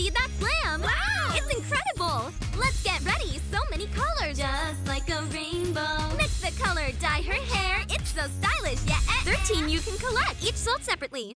See that glam? Wow! It's incredible! Let's get ready! So many colors! Just like a rainbow. Mix the color, dye her hair. It's so stylish, yeah. 13 you can collect, each sold separately.